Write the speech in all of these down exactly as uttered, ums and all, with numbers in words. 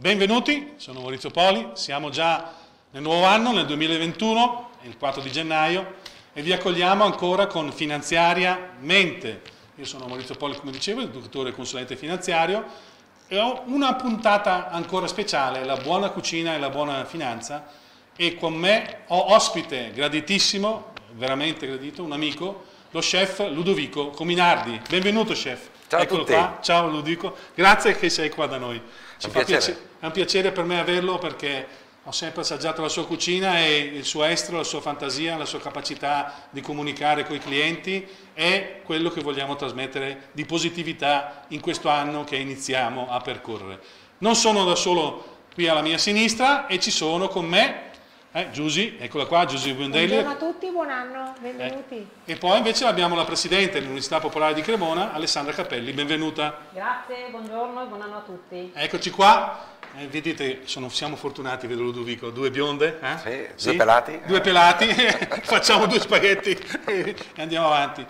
Benvenuti, sono Maurizio Poli, siamo già nel nuovo anno, nel duemilaventuno, è il quattro di gennaio, e vi accogliamo ancora con Finanziaria Mente. Io sono Maurizio Poli, come dicevo, educatore e consulente finanziario, e ho una puntata ancora speciale, la buona cucina e la buona finanza, e con me ho ospite graditissimo, veramente gradito, un amico, lo chef Ludovico Cominardi. Benvenuto chef. Ciao Eccolo a tutti. qua. Ciao Ludovico, grazie che sei qua da noi. Ci Un fa piacere. piace- è un piacere per me averlo perché ho sempre assaggiato la sua cucina e il suo estro, la sua fantasia, la sua capacità di comunicare con i clienti è quello che vogliamo trasmettere di positività in questo anno che iniziamo a percorrere. Non sono da solo qui alla mia sinistra e ci sono con me eh, Giusy, eccola qua, Giusy Bundelli. Buongiorno a tutti, buon anno, benvenuti. Eh, e poi invece abbiamo la Presidente dell'Università Popolare di Cremona, Alessandra Cappelli, benvenuta. Grazie, buongiorno e buon anno a tutti. Eccoci qua. Eh, vedete, sono, siamo fortunati, vedo Ludovico, due bionde, eh? Sì, due pelati. Due pelati, facciamo due spaghetti e andiamo avanti.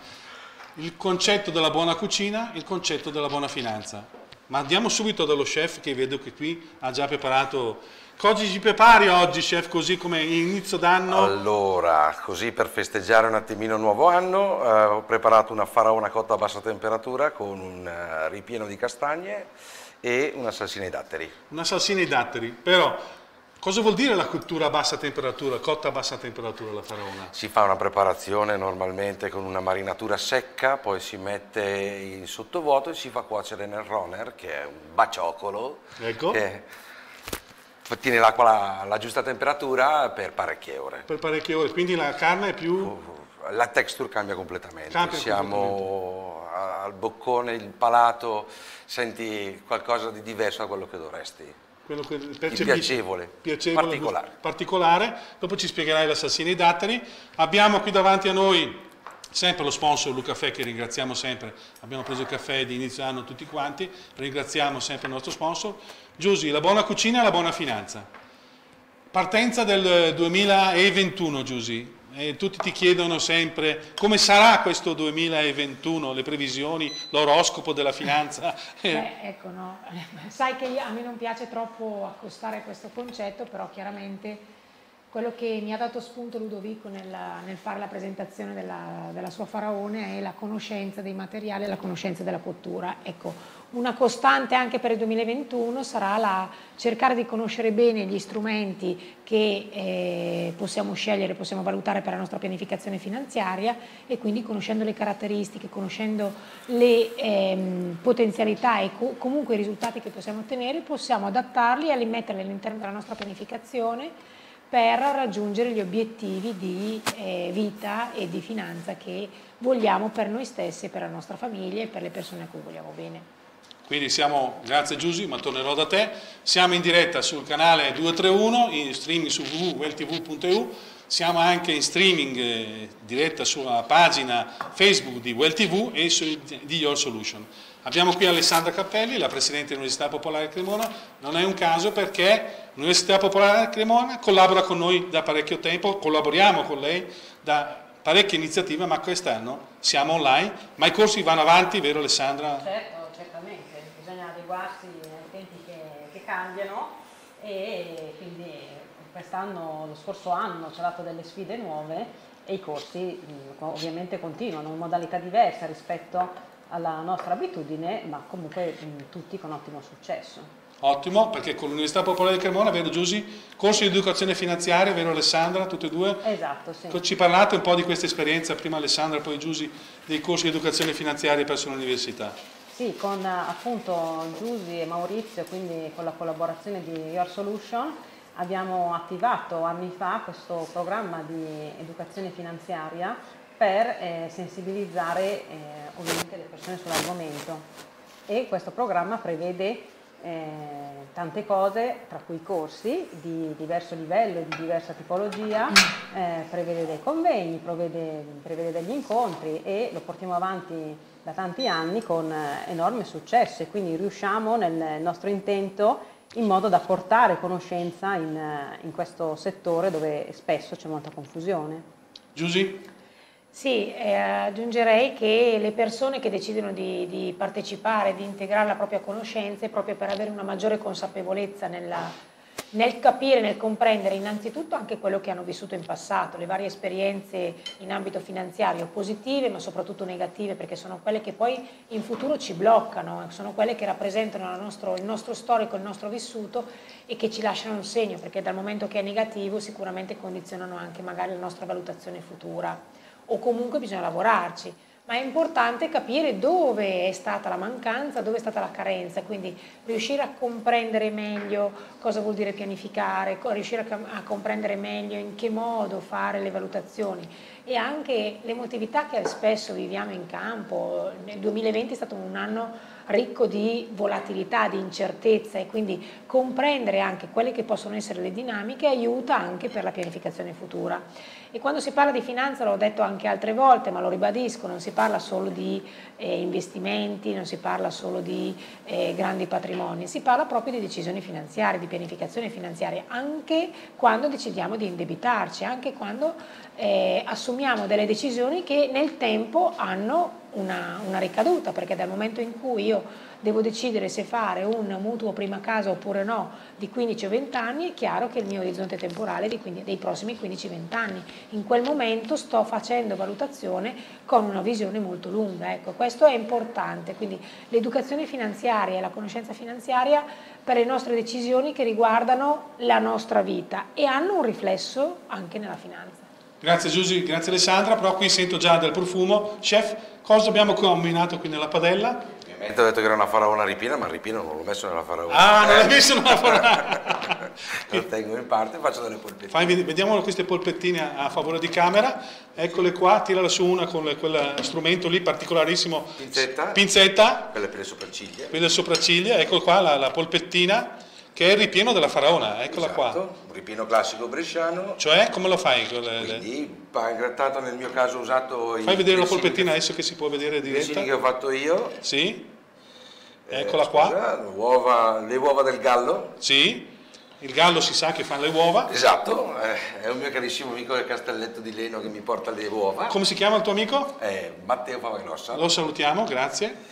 Il concetto della buona cucina, il concetto della buona finanza. Ma andiamo subito dallo chef che vedo che qui ha già preparato. Cosa ci prepari oggi, chef, così come inizio d'anno? Allora, così per festeggiare un attimino il nuovo anno, eh, ho preparato una faraona cotta a bassa temperatura con un eh, ripieno di castagne e una salsina ai datteri. Una salsina ai datteri, però cosa vuol dire la cottura a bassa temperatura, cotta a bassa temperatura la faraona? Si fa una preparazione normalmente con una marinatura secca, poi si mette in sottovuoto e si fa cuocere nel runner, che è un baciocolo, Ecco. che tiene l'acqua alla, alla giusta temperatura per parecchie ore. Per parecchie ore, quindi la carne è più... La texture cambia completamente, Cambia siamo al boccone, il palato, senti qualcosa di diverso da quello che dovresti. Quello che Di percepisci. piacevole, Piacevole, particolare. particolare. Dopo ci spiegherai la salsina ai datteri. Abbiamo qui davanti a noi sempre lo sponsor Luca Caffè, che ringraziamo sempre. Abbiamo preso il caffè di inizio anno tutti quanti, ringraziamo sempre il nostro sponsor. Giusy, la buona cucina e la buona finanza. Partenza del duemilaventuno, Giusy. E tutti ti chiedono sempre come sarà questo duemilaventuno, le previsioni, l'oroscopo della finanza. Beh, ecco, no. Sai che io- a me non piace troppo accostare questo concetto, però chiaramente quello che mi ha dato spunto Ludovico nel, nel fare la presentazione della, della sua faraone è la conoscenza dei materiali e la conoscenza della cottura. Ecco, una costante anche per il duemilaventuno sarà la, cercare di conoscere bene gli strumenti che eh, possiamo scegliere, possiamo valutare per la nostra pianificazione finanziaria e quindi conoscendo le caratteristiche, conoscendo le ehm, potenzialità e co comunque i risultati che possiamo ottenere, possiamo adattarli e metterli all'interno della nostra pianificazione per raggiungere gli obiettivi di eh, vita e di finanza che vogliamo per noi stessi, per la nostra famiglia e per le persone a cui vogliamo bene. Quindi siamo, grazie Giusy, ma tornerò da te, siamo in diretta sul canale duecentotrentuno, in streaming su w w w punto well t v punto e u, siamo anche in streaming eh, diretta sulla pagina Facebook di Well T V e su, di Your Solution. Abbiamo qui Alessandra Cappelli, la Presidente dell'Università Popolare Cremona, non è un caso perché l'Università Popolare Cremona collabora con noi da parecchio tempo, collaboriamo con lei da parecchie iniziative, ma quest'anno siamo online, ma i corsi vanno avanti, vero Alessandra? Certo, certamente, bisogna adeguarsi ai tempi che, che cambiano e quindi quest'anno, lo scorso anno ci ha dato delle sfide nuove e i corsi mh, ovviamente continuano in modalità diversa rispetto alla nostra abitudine, ma comunque mh, tutti con ottimo successo. Ottimo, perché con l'Università Popolare di Cremona, vero Giusy? Corsi di educazione finanziaria, vero Alessandra? Tutte e due? Esatto, sì. Ci parlate un po' di questa esperienza, prima Alessandra, poi Giusy, dei corsi di educazione finanziaria presso l'università? Sì, con appunto Giusy e Maurizio, quindi con la collaborazione di Your Solution, abbiamo attivato anni fa questo programma di educazione finanziaria per eh, sensibilizzare eh, ovviamente le persone sull'argomento e questo programma prevede eh, tante cose, tra cui corsi di diverso livello e di diversa tipologia, eh, prevede dei convegni, prevede, prevede degli incontri e lo portiamo avanti da tanti anni con eh, enorme successo e quindi riusciamo nel nostro intento in modo da portare conoscenza in, in questo settore dove spesso c'è molta confusione. Giusy? Sì, eh, aggiungerei che le persone che decidono di, di partecipare, di integrare la propria conoscenza, è proprio per avere una maggiore consapevolezza nella, nel capire, nel comprendere innanzitutto anche quello che hanno vissuto in passato, le varie esperienze in ambito finanziario, positive ma soprattutto negative, perché sono quelle che poi in futuro ci bloccano, sono quelle che rappresentano il nostro, il nostro storico, il nostro vissuto e che ci lasciano un segno, perché dal momento che è negativo sicuramente condizionano anche magari la nostra valutazione futura. O comunque bisogna lavorarci, ma è importante capire dove è stata la mancanza, dove è stata la carenza, quindi riuscire a comprendere meglio cosa vuol dire pianificare, riuscire a, a comprendere meglio in che modo fare le valutazioni e anche l'emotività che spesso viviamo in campo. Nel duemilaventi è stato un anno ricco di volatilità, di incertezza e quindi comprendere anche quelle che possono essere le dinamiche aiuta anche per la pianificazione futura. E quando si parla di finanza, l'ho detto anche altre volte, ma lo ribadisco, non si parla solo di eh, investimenti, non si parla solo di eh, grandi patrimoni, si parla proprio di decisioni finanziarie, di pianificazione finanziaria, anche quando decidiamo di indebitarci, anche quando eh, assumiamo delle decisioni che nel tempo hanno una, una ricaduta, perché dal momento in cui io devo decidere se fare un mutuo prima casa oppure no di quindici o venti anni, è chiaro che il mio orizzonte temporale è di quindi, dei prossimi quindici venti anni. In quel momento sto facendo valutazione con una visione molto lunga. Ecco, questo è importante, quindi l'educazione finanziaria e la conoscenza finanziaria per le nostre decisioni che riguardano la nostra vita e hanno un riflesso anche nella finanza. Grazie Giusy, grazie Alessandra, però qui sento già del profumo. Chef, cosa abbiamo combinato qui nella padella? Ovviamente ho detto che era una faraona ripiena, ma il ripieno non l'ho messo nella faraona. Ah, non l'hai messo nella faraona! Lo tengo in parte e faccio delle polpettine. Fai, vediamo queste polpettine a favore di camera. Eccole qua, tirala su una con quel strumento lì particolarissimo. Pinzetta. Pinzetta. Quelle per le sopracciglia. Per le sopracciglia, ecco qua la, la polpettina. Che è il ripieno della faraona, eccola Esatto, qua. Un ripieno classico bresciano. Cioè, come lo fai? Le, Quindi, pan grattato nel mio caso ho usato Fai i vedere la grissini polpettina che, adesso che si può vedere diretta. che ho fatto io. Sì. Eh, Eccola scusa, qua. Uova, le uova del gallo. Sì. Il gallo si sa che fa le uova. Esatto, eh, è un mio carissimo amico del Castelletto di Leno che mi porta le uova. Come si chiama il tuo amico? Eh, Matteo Favagrossa. Lo salutiamo, grazie.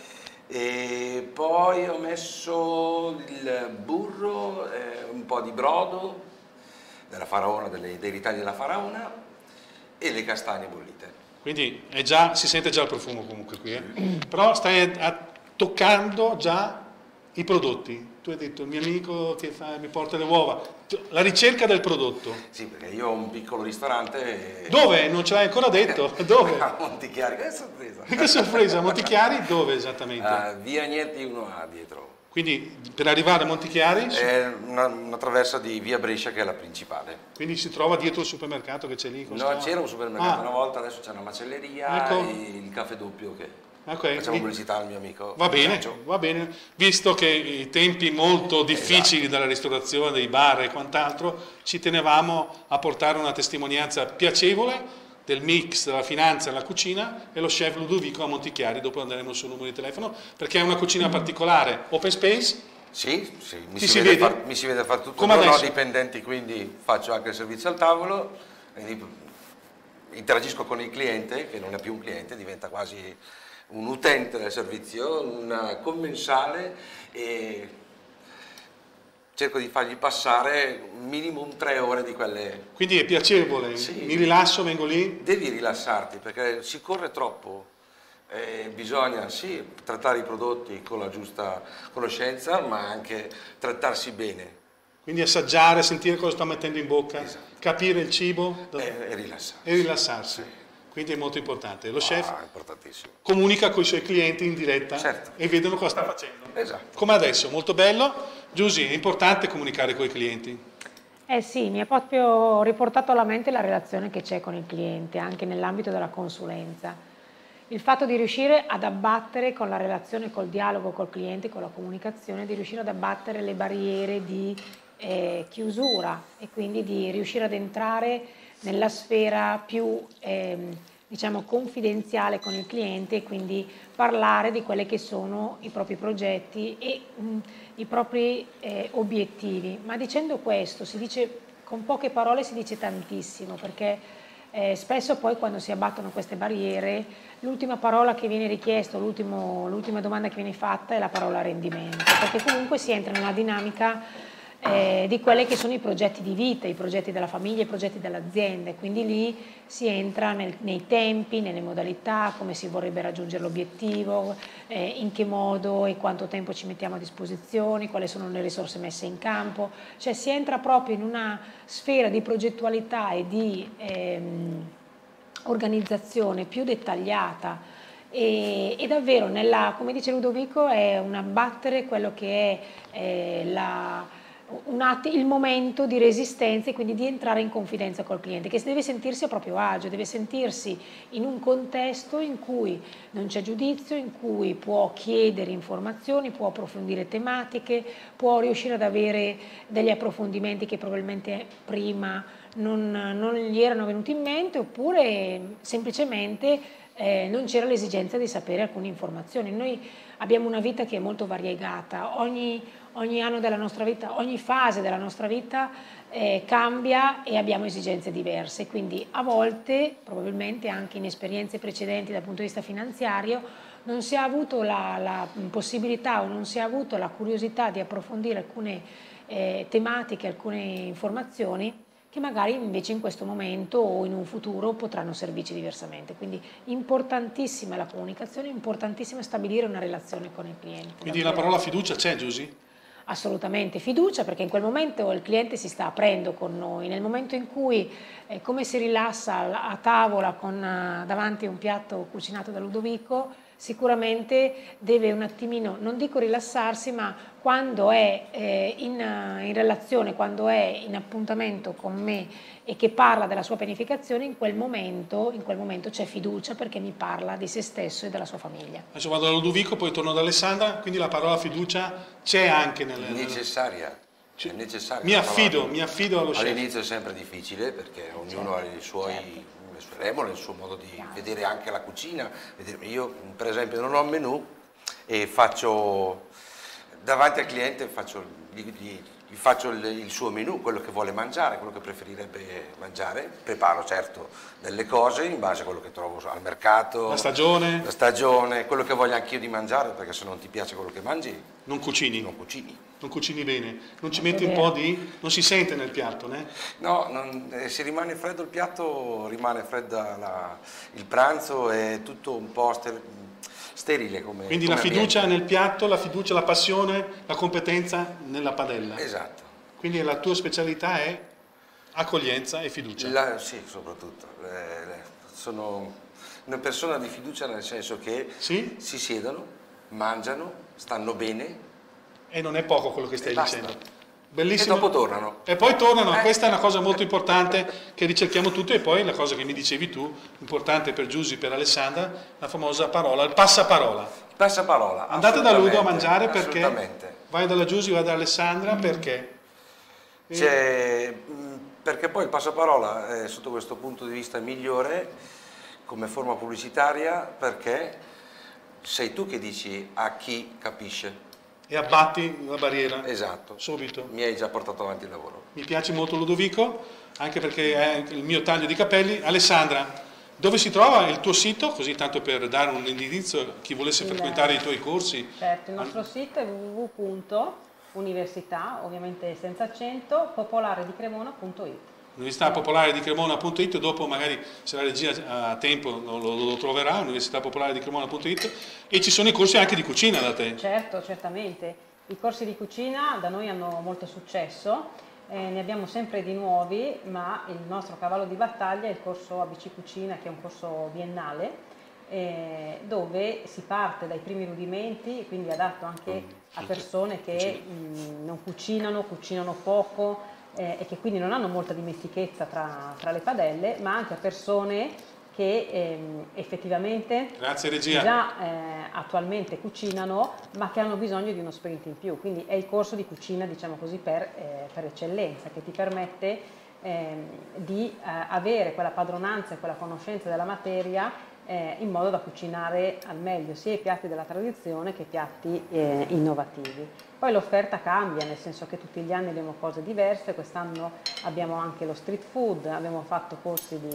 E poi ho messo il burro, eh, un po' di brodo della faraona, delle, dei ritagli della faraona e le castagne bollite. Quindi è già, si sente già il profumo comunque qui, eh? Però stai a, a, toccando già i prodotti. Tu hai detto il mio amico che fa, mi porta le uova, la ricerca del prodotto. Sì, perché io ho un piccolo ristorante. E... Dove? Non ce l'hai ancora detto? Dove? A Montichiari, che sorpresa! Che sorpresa, Montichiari dove esattamente? Uh, via Agneti uno A dietro. Quindi per arrivare a Montichiari? È una, una traversa di via Brescia che è la principale. Quindi si trova dietro il supermercato che c'è lì? No, c'era un supermercato ah. una volta, adesso c'è una macelleria ecco. e il caffè doppio che... Okay. Facciamo pubblicità al mio amico. Va bene, va bene, visto che i tempi molto difficili esatto. della ristorazione, dei bar e quant'altro, ci tenevamo a portare una testimonianza piacevole del mix della finanza e della cucina e lo chef Ludovico a Montichiari, dopo andremo sul numero di telefono, perché è una cucina particolare, open space. Sì, sì mi, si si vede vede? Far, mi si vede fare tutto, come non adesso? ho dipendenti, quindi faccio anche il servizio al tavolo, quindi interagisco con il cliente, che non è più un cliente, diventa quasi... un utente del servizio, un commensale e cerco di fargli passare minimum tre ore di quelle... Quindi è piacevole, sì. Mi rilasso, vengo lì? Devi rilassarti perché si corre troppo, e bisogna sì trattare i prodotti con la giusta conoscenza ma anche trattarsi bene. Quindi assaggiare, sentire cosa sto mettendo in bocca, esatto. Capire il cibo e, e rilassarsi. E rilassarsi. Sì. Quindi è molto importante. Lo ah, chef importantissimo. comunica con i suoi clienti in diretta certo. e vedono cosa sta facendo. Esatto. Come adesso, molto bello. Giusy, è importante comunicare con i clienti? Eh sì, mi ha proprio riportato alla mente la relazione che c'è con il cliente, anche nell'ambito della consulenza. Il fatto di riuscire ad abbattere con la relazione, col dialogo col cliente, con la comunicazione, di riuscire ad abbattere le barriere di eh, chiusura e quindi di riuscire ad entrare nella sfera più eh, diciamo confidenziale con il cliente e quindi parlare di quelli che sono i propri progetti e mh, i propri eh, obiettivi. Ma dicendo questo si dice, con poche parole si dice tantissimo, perché Eh, spesso poi quando si abbattono queste barriere, l'ultima parola che viene richiesta, l'ultima domanda che viene fatta è la parola rendimento, perché comunque si entra in una dinamica eh, di quelli che sono i progetti di vita, i progetti della famiglia, i progetti dell'azienda, quindi lì si entra nel, nei tempi, nelle modalità, come si vorrebbe raggiungere l'obiettivo, eh, in che modo e quanto tempo ci mettiamo a disposizione, quali sono le risorse messe in campo, cioè si entra proprio in una sfera di progettualità e di ehm, organizzazione più dettagliata e, e davvero, nella, come dice Ludovico, è un abbattere quello che è eh, la... Un att- il momento di resistenza e quindi di entrare in confidenza col cliente, che deve sentirsi a proprio agio, deve sentirsi in un contesto in cui non c'è giudizio, in cui può chiedere informazioni, può approfondire tematiche, può riuscire ad avere degli approfondimenti che probabilmente prima non, non gli erano venuti in mente, oppure semplicemente eh, non c'era l'esigenza di sapere alcune informazioni. Noi abbiamo una vita che è molto variegata, ogni Ogni anno della nostra vita, ogni fase della nostra vita eh, cambia e abbiamo esigenze diverse, quindi a volte, probabilmente anche in esperienze precedenti dal punto di vista finanziario, non si è avuto la, la possibilità o non si è avuto la curiosità di approfondire alcune eh, tematiche, alcune informazioni che magari invece in questo momento o in un futuro potranno servirci diversamente. Quindi importantissima la comunicazione, importantissimo stabilire una relazione con il cliente. Quindi la parola fiducia c'è, Giusy? Assolutamente fiducia, perché in quel momento il cliente si sta aprendo con noi, nel momento in cui eh, come si rilassa a tavola con uh, davanti un piatto cucinato da Ludovico, sicuramente deve un attimino, non dico rilassarsi, ma quando è eh, in, uh, in relazione, quando è in appuntamento con me e che parla della sua pianificazione, in quel momento, in quel momento c'è fiducia, perché mi parla di se stesso e della sua famiglia. Adesso vado da Ludovico, poi torno da Alessandra, quindi la parola fiducia c'è anche nelle... necessaria. È necessaria. Mi affido, mi affido allo chef. All'inizio è sempre difficile perché ognuno ha i suoi, le sue regole, il suo modo di vedere anche la cucina. Io per esempio non ho un menù e faccio davanti al cliente faccio, gli, gli, gli faccio il, il suo menù, quello che vuole mangiare, quello che preferirebbe mangiare. Preparo certo delle cose in base a quello che trovo al mercato, la stagione, la stagione, quello che voglio anch'io di mangiare, perché se non ti piace quello che mangi non cucini. Non cucini. Non cucini bene, non ci metti un po' di... non si sente nel piatto, né? No, non, eh, se rimane freddo il piatto, rimane fredda la, il pranzo, è tutto un po' ster, sterile come Quindi come la fiducia ambiente. nel piatto, la fiducia, la passione, la competenza nella padella. Esatto. Quindi la tua specialità è accoglienza e fiducia. La, sì, soprattutto. Eh, sono una persona di fiducia nel senso che sì? si siedono, mangiano, stanno bene. E non è poco quello che stai dicendo. Bellissimo. E dopo tornano. E poi tornano, eh. questa è una cosa molto importante che ricerchiamo tutti. E poi la cosa che mi dicevi tu, importante per Giusy, per Alessandra, la famosa parola, il passaparola. Il passaparola. Andate da Ludo a mangiare perché assolutamente. Vai dalla Giusy, vai da Alessandra, mm. perché? C'è, perché poi il passaparola è sotto questo punto di vista migliore come forma pubblicitaria, perché sei tu che dici a chi capisce. E abbatti la barriera. Esatto. Subito. Mi hai già portato avanti il lavoro. Mi piace molto Ludovico, anche perché è il mio taglio di capelli. Alessandra, dove si trova il tuo sito? Così tanto per dare un indirizzo a chi volesse il... frequentare i tuoi corsi. Certo, il nostro sito è w w w punto università, ovviamente senza accento, popolare di cremona punto it. Università Popolare di Cremona punto it, dopo magari se la regia ha tempo lo, lo, lo troverà, Università Popolare di Cremona punto it, e ci sono i corsi anche di cucina da te. Certo, certamente. I corsi di cucina da noi hanno molto successo, eh, ne abbiamo sempre di nuovi, ma il nostro cavallo di battaglia è il corso A B C Cucina, che è un corso biennale, eh, dove si parte dai primi rudimenti, quindi adatto anche a persone che mh, non cucinano, cucinano poco, Eh, e che quindi non hanno molta dimestichezza tra, tra le padelle, ma anche a persone che ehm, effettivamente Grazie, regia. già eh, attualmente cucinano, ma che hanno bisogno di uno sprint in più. Quindi è il corso di cucina, diciamo così, per, eh, per eccellenza, che ti permette ehm, di eh, avere quella padronanza e quella conoscenza della materia eh, in modo da cucinare al meglio sia i piatti della tradizione che i piatti eh, innovativi. Poi l'offerta cambia, nel senso che tutti gli anni abbiamo cose diverse, quest'anno abbiamo anche lo street food, abbiamo fatto corsi di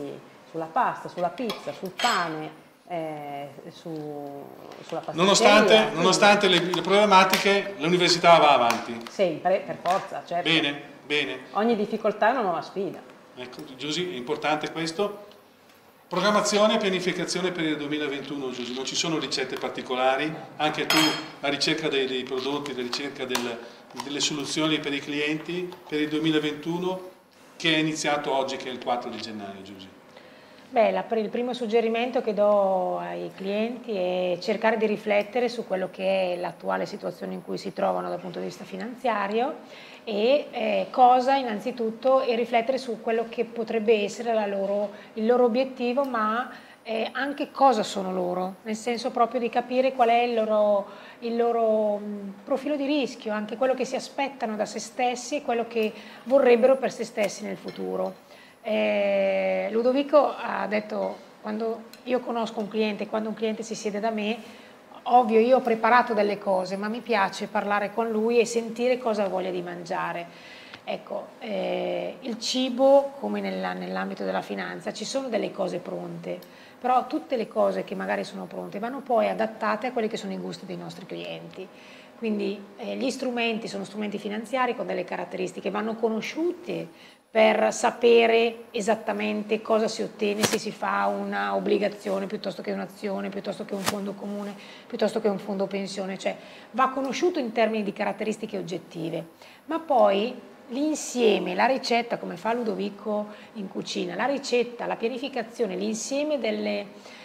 sulla pasta, sulla pizza, sul pane, eh, su, sulla pasticceria. Nonostante, nonostante le, le problematiche, l'università va avanti. Sempre, per forza, certo. Bene, bene. Ogni difficoltà è una nuova sfida. Ecco, Giusy, è importante questo. Programmazione e pianificazione per il duemilaventuno, Giusy, non ci sono ricette particolari, anche tu la ricerca dei, dei prodotti, la ricerca del, delle soluzioni per i clienti per il duemilaventuno che è iniziato oggi, che è il quattro di gennaio, Giusy. Beh, la, il primo suggerimento che do ai clienti è cercare di riflettere su quello che è l'attuale situazione in cui si trovano dal punto di vista finanziario e eh, cosa innanzitutto e riflettere su quello che potrebbe essere la loro, il loro obiettivo, ma eh, anche cosa sono loro, nel senso proprio di capire qual è il loro, il loro mh, profilo di rischio, anche quello che si aspettano da se stessi e quello che vorrebbero per se stessi nel futuro. Eh, Ludovico ha detto, quando io conosco un cliente, quando un cliente si siede da me, ovvio io ho preparato delle cose, ma mi piace parlare con lui e sentire cosa ha voglia di mangiare. Ecco, eh, il cibo, come nell'ambito della finanza, ci sono delle cose pronte, però tutte le cose che magari sono pronte vanno poi adattate a quelli che sono i gusti dei nostri clienti. Quindi eh, gli strumenti sono strumenti finanziari con delle caratteristiche, vanno conosciuti per sapere esattamente cosa si ottiene se si fa una obbligazione piuttosto che un'azione, piuttosto che un fondo comune, piuttosto che un fondo pensione, cioè va conosciuto in termini di caratteristiche oggettive, ma poi l'insieme, la ricetta, come fa Ludovico in cucina, la ricetta, la pianificazione, l'insieme delle,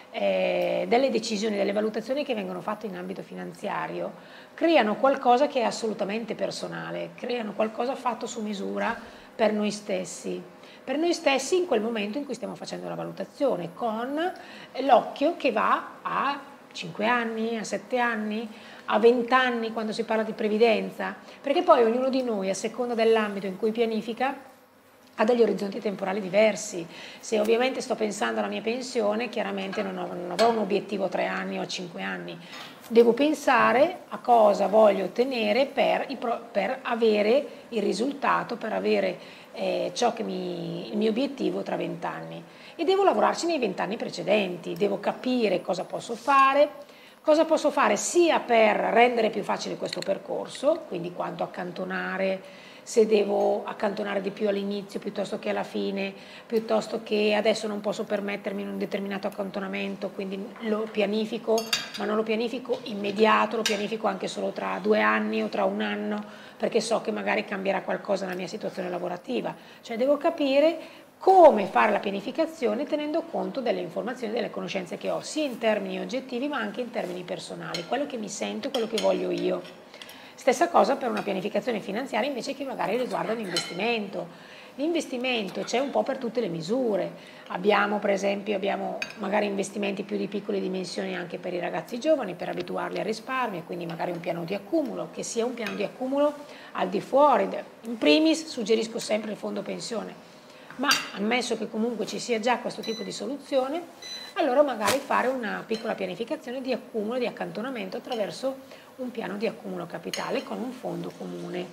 eh, delle decisioni, delle valutazioni che vengono fatte in ambito finanziario, creano qualcosa che è assolutamente personale, creano qualcosa fatto su misura per noi stessi, per noi stessi in quel momento in cui stiamo facendo la valutazione, con l'occhio che va a cinque anni, a sette anni, a venti anni quando si parla di previdenza, perché poi ognuno di noi, a seconda dell'ambito in cui pianifica, ha degli orizzonti temporali diversi. Se ovviamente sto pensando alla mia pensione, chiaramente non, ho, non avrò un obiettivo a tre anni o a cinque anni, devo pensare a cosa voglio ottenere per, per avere il risultato, per avere eh, ciò che mi, il mio obiettivo tra venti anni. E devo lavorarci nei venti anni precedenti, devo capire cosa posso fare, cosa posso fare sia per rendere più facile questo percorso, quindi quanto accantonare, se devo accantonare di più all'inizio piuttosto che alla fine, piuttosto che adesso non posso permettermi un determinato accantonamento, quindi lo pianifico, ma non lo pianifico immediato, lo pianifico anche solo tra due anni o tra un anno, perché so che magari cambierà qualcosa nella mia situazione lavorativa. Cioè devo capire come fare la pianificazione tenendo conto delle informazioni e delle conoscenze che ho, sia in termini oggettivi ma anche in termini personali, quello che mi sento, quello che voglio io. Stessa cosa per una pianificazione finanziaria invece che magari riguarda l'investimento. L'investimento c'è un po' per tutte le misure. Abbiamo per esempio abbiamo magari investimenti più di piccole dimensioni anche per i ragazzi giovani per abituarli al risparmio, quindi magari un piano di accumulo, che sia un piano di accumulo al di fuori. In primis suggerisco sempre il fondo pensione, ma ammesso che comunque ci sia già questo tipo di soluzione, allora magari fare una piccola pianificazione di accumulo, di accantonamento attraverso un piano di accumulo capitale con un fondo comune.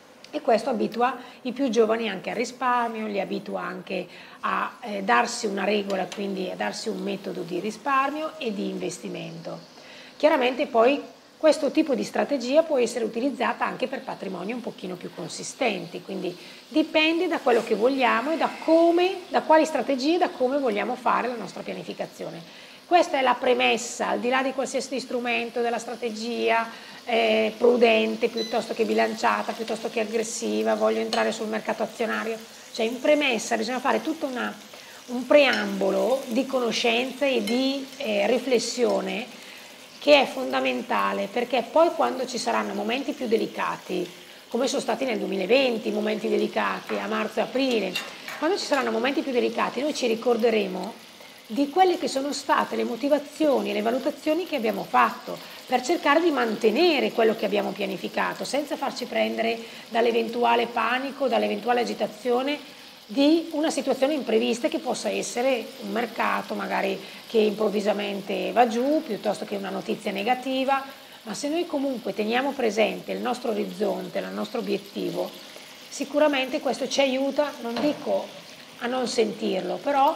E questo abitua i più giovani anche al risparmio, li abitua anche a eh, darsi una regola, quindi a darsi un metodo di risparmio e di investimento. Chiaramente poi questo tipo di strategia può essere utilizzata anche per patrimoni un pochino più consistenti, quindi dipende da quello che vogliamo e da come, da quali strategie e da come vogliamo fare la nostra pianificazione. Questa è la premessa, al di là di qualsiasi strumento, della strategia eh, prudente piuttosto che bilanciata, piuttosto che aggressiva, voglio entrare sul mercato azionario, cioè in premessa bisogna fare tutto una, un preambolo di conoscenza e di eh, riflessione che è fondamentale, perché poi quando ci saranno momenti più delicati, come sono stati nel duemilaventi, momenti delicati a marzo e aprile, quando ci saranno momenti più delicati noi ci ricorderemo di quelle che sono state le motivazioni e le valutazioni che abbiamo fatto per cercare di mantenere quello che abbiamo pianificato, senza farci prendere dall'eventuale panico, dall'eventuale agitazione di una situazione imprevista che possa essere un mercato magari che improvvisamente va giù, piuttosto che una notizia negativa, ma se noi comunque teniamo presente il nostro orizzonte, il nostro obiettivo, sicuramente questo ci aiuta, non dico a non sentirlo, però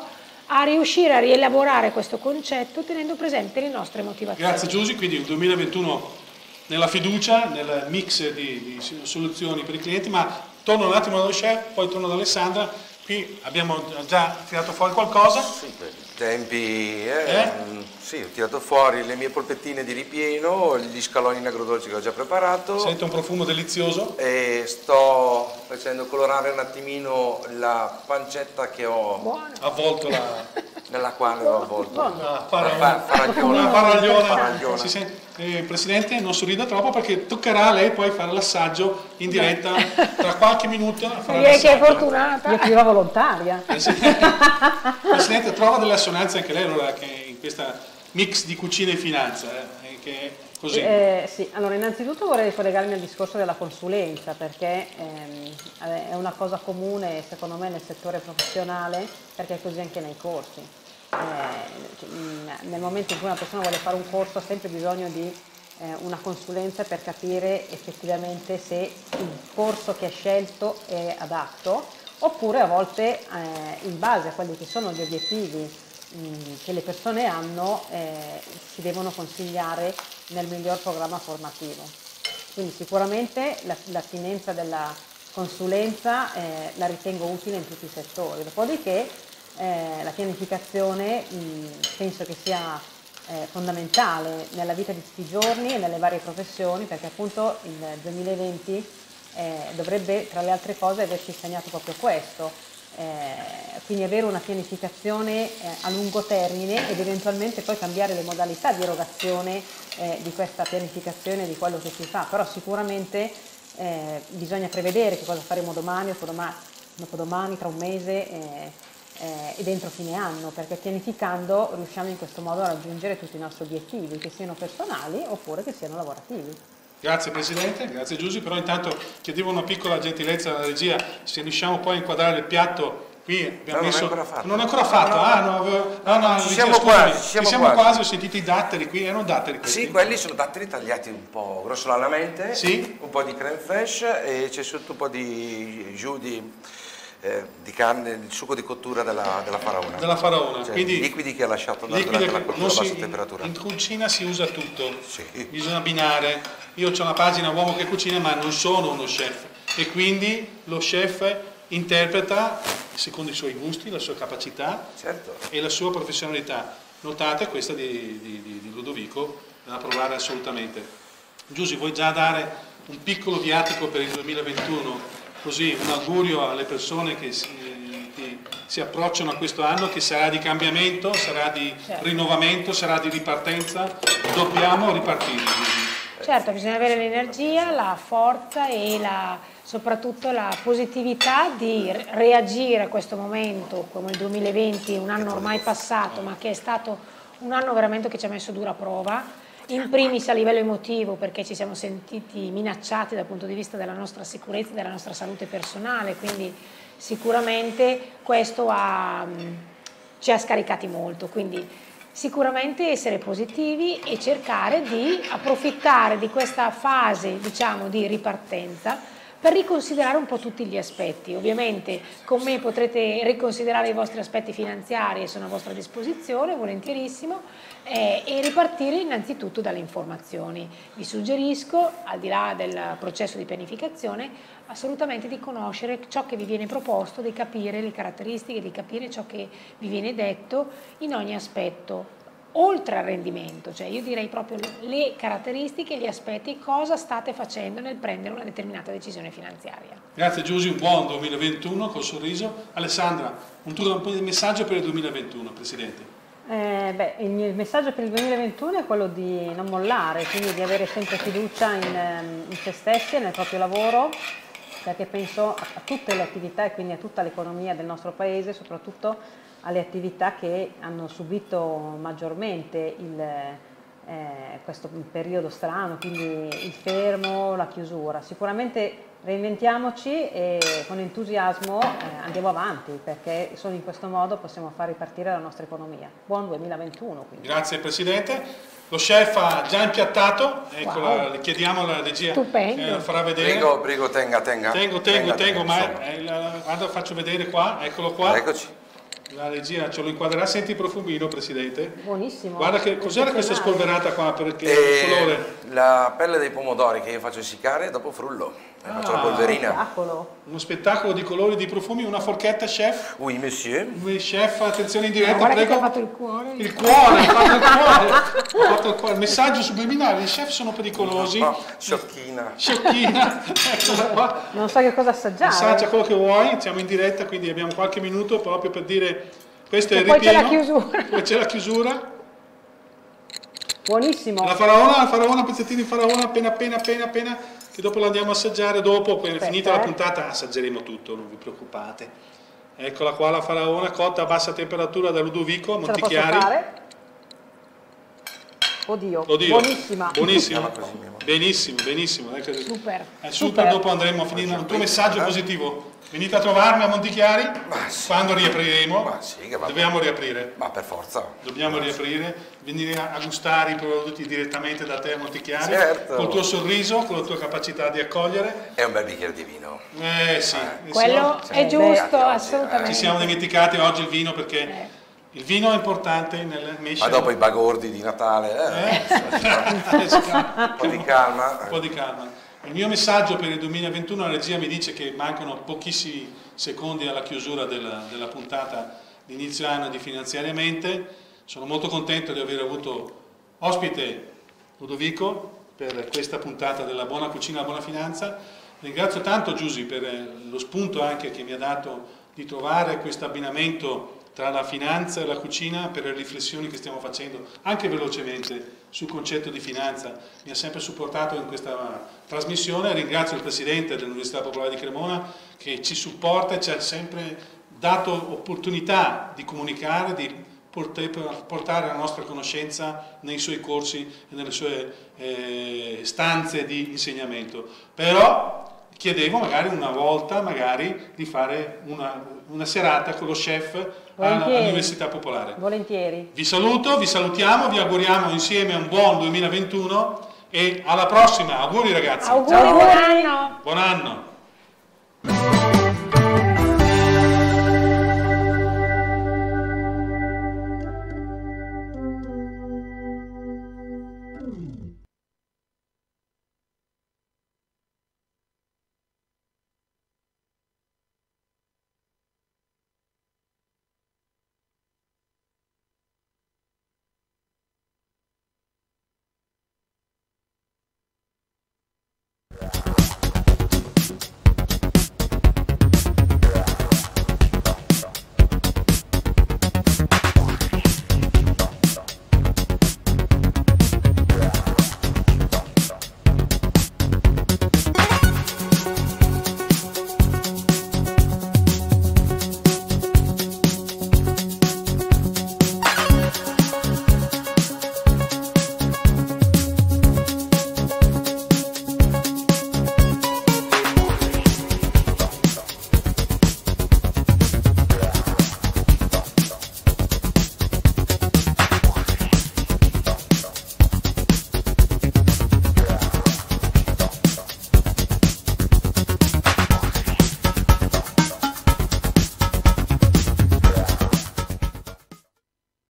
a riuscire a rielaborare questo concetto tenendo presente le nostre motivazioni. Grazie Giusy, quindi il duemilaventuno nella fiducia, nel mix di, di soluzioni per i clienti, ma torno un attimo dallo chef, poi torno da Alessandra. Qui abbiamo già tirato fuori qualcosa. Sì, per i tempi, eh, eh? sì, ho tirato fuori le mie polpettine di ripieno, gli scaloni in agrodolce che ho già preparato. Sento un profumo delizioso. E sto facendo colorare un attimino la pancetta che ho. Buono. Avvolto la... nella quale ho avvolto. la Fa- faragliona. una faragliona. Faragliona. Si sente- eh, Presidente, non sorrida troppo perché toccherà a lei poi fare l'assaggio in diretta tra qualche minuto. farà Direi che è l'assaggio. fortunata. Io più volontaria. Presidente, trova delle assonanze anche lei allora che in questa mix di cucina e finanza, eh, che è così. Eh, sì, allora innanzitutto vorrei collegarmi al discorso della consulenza perché ehm, è una cosa comune secondo me nel settore professionale, perché è così anche nei corsi. Eh, nel momento in cui una persona vuole fare un corso ha sempre bisogno di eh, una consulenza per capire effettivamente se il corso che ha scelto è adatto, oppure a volte eh, in base a quelli che sono gli obiettivi mh, che le persone hanno eh, si devono consigliare nel miglior programma formativo. Quindi sicuramente la- l'attinenza della consulenza eh, la ritengo utile in tutti i settori. Dopodiché eh, la pianificazione mh, penso che sia eh, fondamentale nella vita di tutti i giorni e nelle varie professioni, perché appunto il duemilaventi eh, dovrebbe tra le altre cose averci insegnato proprio questo, eh, quindi avere una pianificazione eh, a lungo termine ed eventualmente poi cambiare le modalità di erogazione eh, di questa pianificazione, di quello che si fa, però sicuramente eh, bisogna prevedere che cosa faremo domani, dopodomani, dopodomani tra un mese eh, eh, e dentro fine anno, perché pianificando riusciamo in questo modo a raggiungere tutti i nostri obiettivi, che siano personali oppure che siano lavorativi. Grazie Presidente, grazie Giusy, però intanto chiedevo una piccola gentilezza alla regia, se riusciamo poi a inquadrare il piatto. Qui abbiamo No, non è messo... ancora fatto. Non è ancora fatto? No, no, ah, no, avevo... no, no, Ci regia, siamo scusami, quasi, ci ci siamo siamo quasi. quasi, ho sentito i datteri qui, erano datteri questi? Sì, quelli sono datteri tagliati un po' grossolanamente, Sì. un po' di crème fraîche e c'è sotto un po' di jus di, eh, di carne, il succo di cottura della, della faraona. Della faraona, Cioè, quindi... liquidi che ha lasciato andare liquidi durante la che cottura non a bassa si- temperatura. in cucina si usa tutto, Sì. bisogna abbinare. Io ho una pagina uomo che cucina ma non sono uno chef e quindi lo chef interpreta secondo i suoi gusti, la sua capacità Certo. e la sua professionalità. Notate questa di, di- di- di Ludovico, da provare assolutamente. Giusy, vuoi già dare un piccolo viatico per il duemilaventuno, così un augurio alle persone che si, che si approcciano a questo anno, che sarà di cambiamento, sarà di Certo. rinnovamento, sarà di ripartenza, dobbiamo ripartire. Giusy. Certo, bisogna avere l'energia, la forza e la, soprattutto la positività di re- reagire a questo momento, come il duemilaventi, un anno ormai passato, ma che è stato un anno veramente che ci ha messo dura prova, in primis a livello emotivo, perché ci siamo sentiti minacciati dal punto di vista della nostra sicurezza e della nostra salute personale, quindi sicuramente questo ha, mh, ci ha scaricati molto. Quindi sicuramente essere positivi e cercare di approfittare di questa fase, diciamo, di ripartenza per riconsiderare un po' tutti gli aspetti. Ovviamente con me potrete riconsiderare i vostri aspetti finanziari e sono a vostra disposizione, volentierissimo, eh, e ripartire innanzitutto dalle informazioni. Vi suggerisco, al di là del processo di pianificazione, assolutamente di conoscere ciò che vi viene proposto, di capire le caratteristiche, di capire ciò che vi viene detto in ogni aspetto, oltre al rendimento, cioè io direi proprio le caratteristiche, gli aspetti, cosa state facendo nel prendere una determinata decisione finanziaria. Grazie Giusy, un buon duemilaventuno col sorriso. Alessandra, un tuo un po' di messaggio per il duemilaventuno, Presidente. Eh, beh, il mio messaggio per il duemilaventuno è quello di non mollare, quindi di avere sempre fiducia in, ehm, in se stessi e nel proprio lavoro, perché penso a, a tutte le attività e quindi a tutta l'economia del nostro paese, soprattutto alle attività che hanno subito maggiormente il, eh, questo periodo strano, quindi il fermo, la chiusura. Sicuramente reinventiamoci e con entusiasmo eh, andiamo avanti, perché solo in questo modo possiamo far ripartire la nostra economia. Buon duemilaventuno quindi. Grazie Presidente. Lo chef ha già impiattato, eccola, Wow. chiediamo alla regia Stupendo. che la farà vedere. Prego, prego, tenga, tenga. Tengo, tengo, Tenga, tengo, tenga, ma insomma. eh, la- guarda, faccio vedere qua, eccolo qua. Eccoci. La regia ce lo inquadrerà, senti il profumino, Presidente? Buonissimo. Guarda che cos'era questa spolverata qua, perché E il colore? la pelle dei pomodori che io faccio essiccare e dopo frullo, e Ah. faccio la polverina. Spettacolo. Uno spettacolo di colori, di profumi, una forchetta, chef? Oui, monsieur. Oui, chef, attenzione in Ma diretta, guarda che ti prego. ha fatto il cuore. Il cuore, ha fatto il cuore, ha fatto il cuore. Messaggio subliminale, i chef sono pericolosi. Oh, sciocchina. Sciocchina, eccola qua. Non so che cosa assaggiare. Assaggia quello che vuoi, siamo in diretta, quindi abbiamo qualche minuto proprio per dire questo è il E poi c'è ripieno. la chiusura. Poi c'è la chiusura. Buonissimo. La faraona, la faraona, pezzettini di faraona, appena appena appena appena, che dopo la andiamo a assaggiare, dopo, appena Aspetta, finita la eh. puntata, assaggeremo tutto, non vi preoccupate. Eccola qua la faraona, cotta a bassa temperatura da Ludovico, Ce la posso Montichiari. fare? Oddio, Oddio, buonissima. buonissimo, Così, mio amore. benissimo, benissimo. Ecco, Super. è super, Super. dopo andremo a finire un tuo messaggio positivo. Venite a trovarmi a Montichiari Ma sì. quando riapriremo. Ma sì, che va Dobbiamo riaprire. Ma per forza. Dobbiamo riaprire, venire a gustare i prodotti direttamente da te a Montichiari, Certo. col tuo sorriso, con la tua capacità di accogliere. È un bel bicchiere di vino. Eh sì, Quello sì, è giusto, Beati oggi, assolutamente. ci siamo dimenticati oggi il vino perché Eh. il vino è importante nel mesce. Ma dopo i bagordi di Natale, eh, Eh? un po' di calma. Un po' di calma. Il mio messaggio per il duemilaventuno, la regia mi dice che mancano pochissimi secondi alla chiusura della, della puntata di inizio anno di Finanziariamente. Sono molto contento di aver avuto ospite Ludovico per questa puntata della Buona Cucina, la Buona Finanza. Ringrazio tanto Giusy per lo spunto anche che mi ha dato di trovare questo abbinamento tra la finanza e la cucina per le riflessioni che stiamo facendo, anche velocemente, sul concetto di finanza. Mi ha sempre supportato in questa trasmissione. Ringrazio il Presidente dell'Università Popolare di Cremona che ci supporta e ci ha sempre dato opportunità di comunicare, di portare la nostra conoscenza nei suoi corsi e nelle sue eh, stanze di insegnamento. Però chiedevo magari una volta magari di fare una, una serata con lo chef all'Università Popolare. Volentieri. Vi saluto, vi salutiamo, vi auguriamo insieme un buon duemilaventuno e alla prossima. Auguri ragazzi. Auguri, buon anno. Buon anno.